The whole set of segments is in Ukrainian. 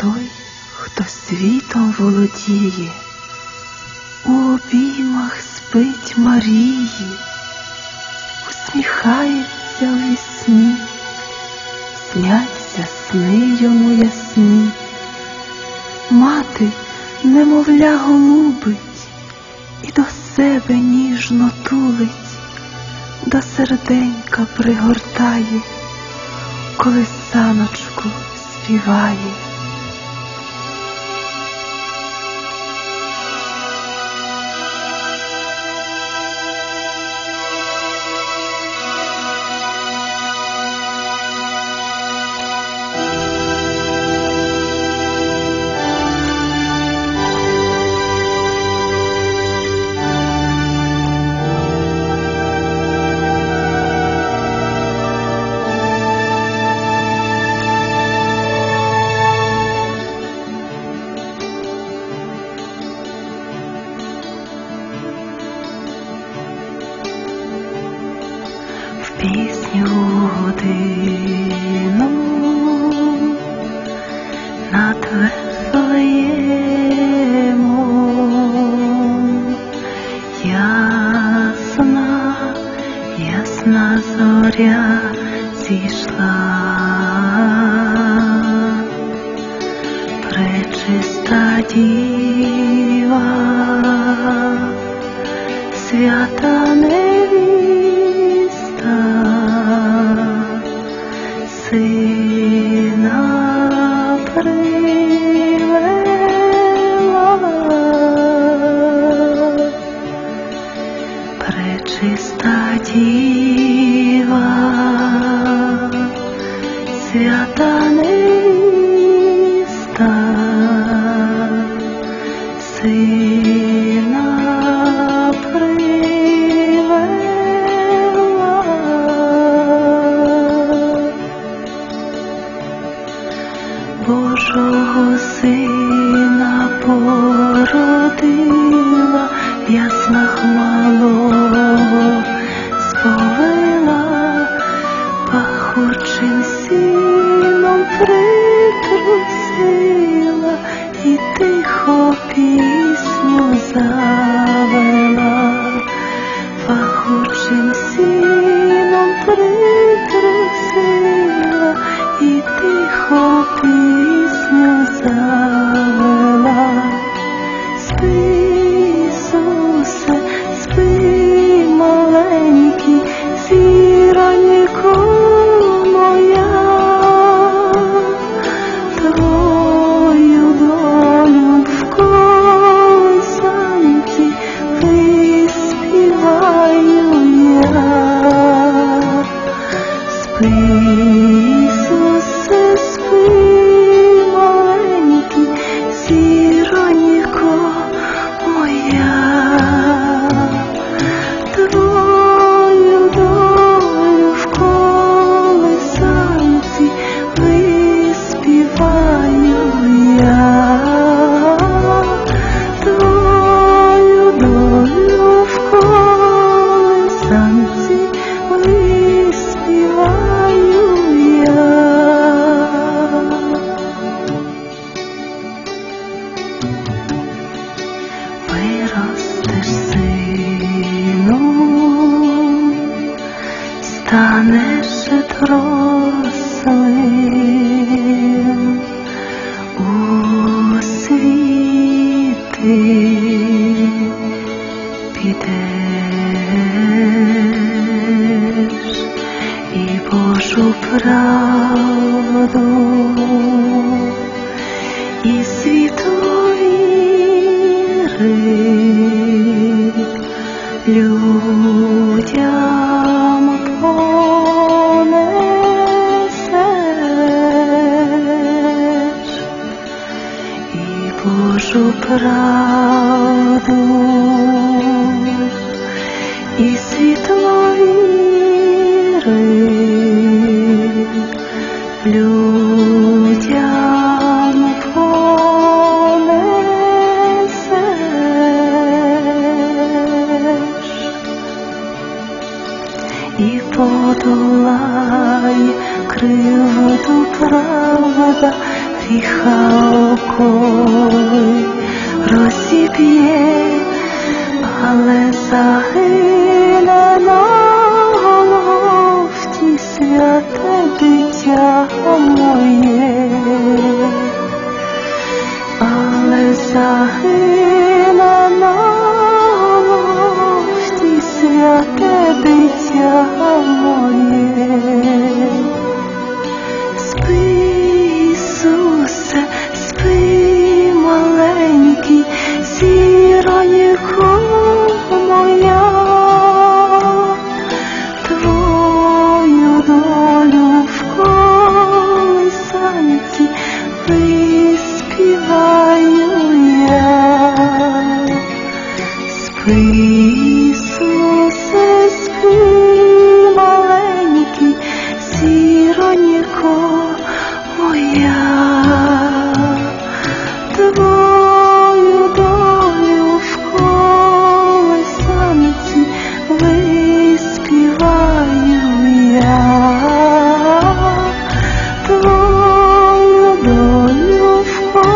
той, хто світом володіє, у обіймах спить Марії, усміхається у вісні, сняться сни йому ясні. Мати немовля голубить і до себе ніжно тулить, до серденька пригортає, колисаночку співає. Пісню годину над Вифлеємом, ясна, ясна зоря зійшла, пречиста діва, свята невіста, сина привела, пречиста діва, свята невіста, сина Божого Сина породила, в яснах малого сповила, пахучим сіном притрусила і тихо пісню завела, пахучим сіном притрусила і тихо пісню завела. Спи, Ісусе, спи, маленький, зіронько моя, твою долю в колисанці виспіваю я. Спи, Ісусе, спи, маленький, зіронько моя, твою долю в колисанці виспіваю я, твою долю в колисанці виспіваю я. Виростеш, сину, станеш дорослим, у світи підеш і Божу правду і світло віри людям понесеш, і Божу правду і світло віри людям понесеш, і подолай кривду правда гріха окой розіб'є, але загине на Голгофті святе дитя моє, але загине на Голгофті святе дитя моє. Спи, Ісусе, спи, маленький, зіронько моя, твою долю в колисанці виспіваю я. Спи, Ісусе, спи, маленький, зіронько моя, твою долю в колисанці виспіваю я. Твою долю в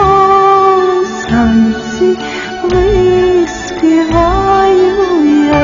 колисанці виспіваю я.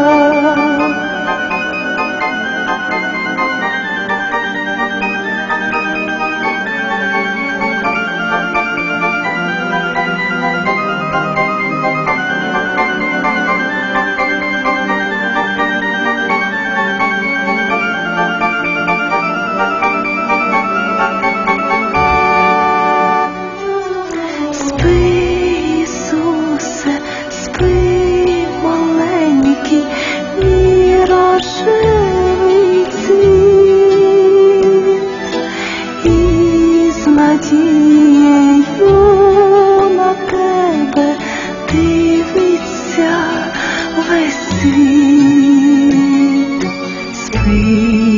Спи, Ісусе, спи, маленький, мірошивий цвіт, і з надією на тебе дивиться весь світ. Спи,